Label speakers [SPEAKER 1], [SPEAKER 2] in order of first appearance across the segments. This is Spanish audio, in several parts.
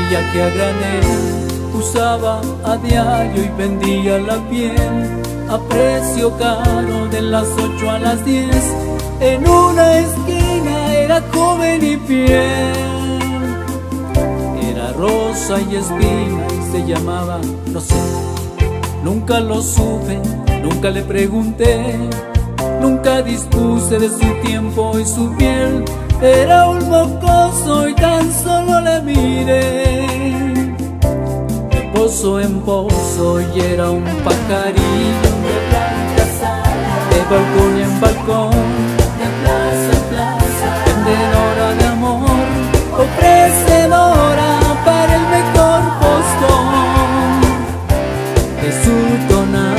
[SPEAKER 1] maquillaje a granel usaba a diario y vendía la piel a precio caro de las 8 a las 10. En una esquina era joven y fiel, era rosa y espina y se llamaba, no sé, nunca lo supe, nunca le pregunté, nunca dispuse de su tiempo y su piel. Era un mocoso y tan solo le miré, de pozo en pozo, y era un pajarillo de blanca ala, de balcón en balcón, de plaza en plaza, vendedora de amor, ofrecedora para el mejor postón de su tonada.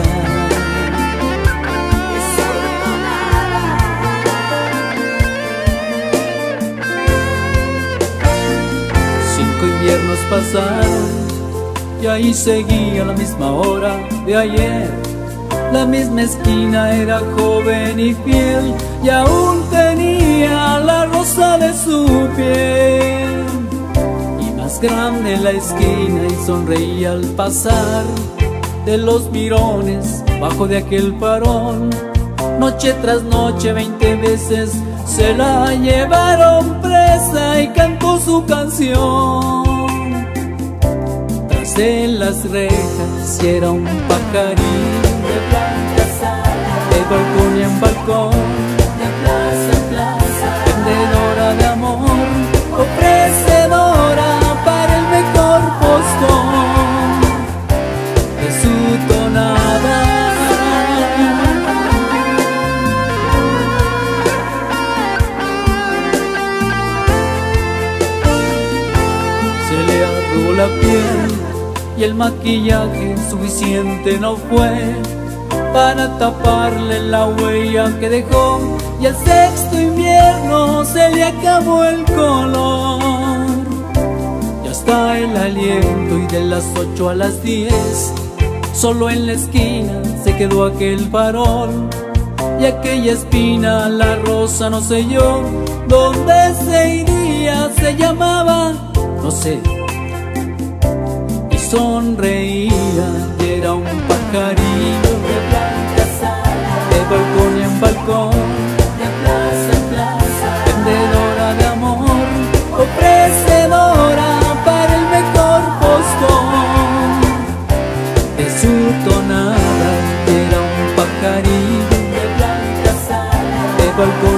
[SPEAKER 1] Inviernos pasaron y ahí seguía la misma hora de ayer. La misma esquina, era joven y fiel, y aún tenía la rosa de su piel. Y más grande la esquina y sonreía al pasar de los mirones bajo de aquel farol. Noche tras noche 20 veces se la llevaron presa y cantó su canción tras de las rejas, y era un pajarín de blancas alas, de balcón en balcón, de plaza en plaza, vendedora de amor, ofrecedora para el mejor postón de su tonada. La piel y el maquillaje suficiente no fue para taparle la huella que dejó, y al sexto invierno se le acabó el color y hasta el aliento, y de las 8 a las 10 solo en la esquina se quedó aquel farol, y aquella espina, la rosa, no sé yo dónde se iría. Se llamaba, no sé, sonreía, y era un pajarillo de blancas alas, de balcón en balcón, de plaza en plaza, vendedora de amor, ofrecedora para el mejor postón de su tonada. Y era un pajarillo de blancas alas, de balcón